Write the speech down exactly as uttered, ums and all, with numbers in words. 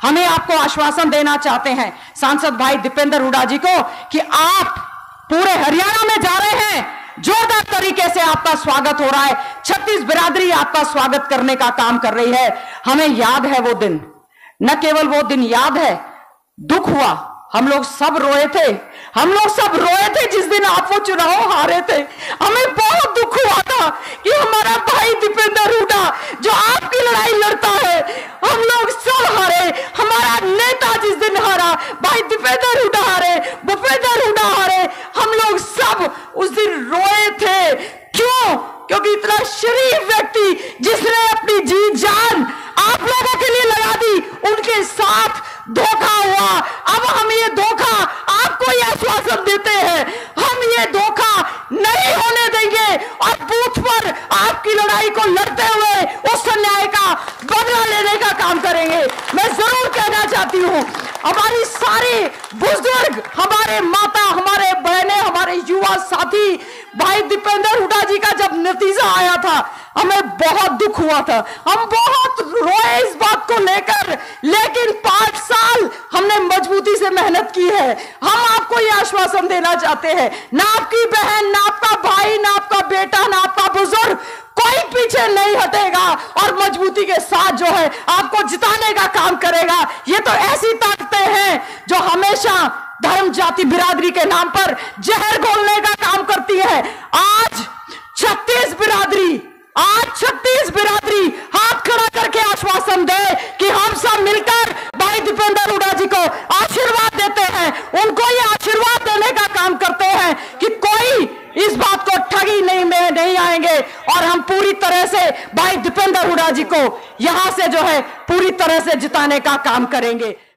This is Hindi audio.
हमें आपको आश्वासन देना चाहते हैं सांसद भाई दीपेंद्र हुड्डा जी को कि आप पूरे हरियाणा में जा रहे हैं, जोरदार तरीके से आपका स्वागत हो रहा है। छत्तीस बिरादरी आपका स्वागत करने का काम कर रही है। हमें याद है वो दिन, न केवल वो दिन याद है, दुख हुआ, हम लोग सब रोए थे, हम लोग सब रोए थे जिस दिन आप वो चुनाव हारे थे। हमें बहुत दुख हुआ था कि हमारा भाई दीपेंद्र हुड्डा जो आपकी लड़ाई लड़ता है, हम लोग सब हारे। हमारा नेता जिस दिन हारा, भाई दीपेंद्र हुड्डा हारे, भूपेंद्र हुड्डा हारे, हम लोग सब उस दिन रोए थे। क्यों? क्योंकि इतना शरीफ व्यक्ति जिसने अपनी जी जान आप लोगों के लिए लगा दी, उनके साथ धोखा हुआ। अब हम ये धोखा आपको ये आश्वासन देते हैं, हम ये धोखा नहीं होने देंगे और बूथ पर आपकी लड़ाई को लड़ते हुए उस अन्याय का बदला लेने का काम करेंगे। मैं जरूर कहना चाहती हूं, हमारी सारे बुजुर्ग, हमारे माता, हमारे बहनें, हमारे युवा साथी, भाई दीपेंद्र हुड्डा जी का जब नतीजा आया था, हमें बहुत दुख हुआ था, हम बहुत रोए इस बात को लेकर। लेकिन पांच साल हमने मजबूती से मेहनत की है। हम आपको यह आश्वासन देना चाहते हैं, ना आपकी बहन, ना आपका भाई, ना आपका बेटा, ना आपका बुजुर्ग, कोई पीछे नहीं हटेगा और मजबूती के साथ जो है आपको जिताने का काम करेगा। ये तो ऐसी ताकतें हैं जो हमेशा धर्म, जाति, बिरादरी के नाम पर जहर घोलने का काम करती है। आज छत्तीस बिरादरी आज छत्तीस बिरादरी हाथ खड़ा करके आश्वासन दे कि हम सब मिलकर भाई दीपेंद्र हुड्डा जी को आशीर्वाद देते हैं, उनको ये आशीर्वाद देने का काम करते हैं कि कोई इस बात को ठगी नहीं में नहीं आएंगे और हम पूरी तरह से भाई दीपेंद्र हुड्डा जी को यहां से जो है पूरी तरह से जिताने का काम करेंगे।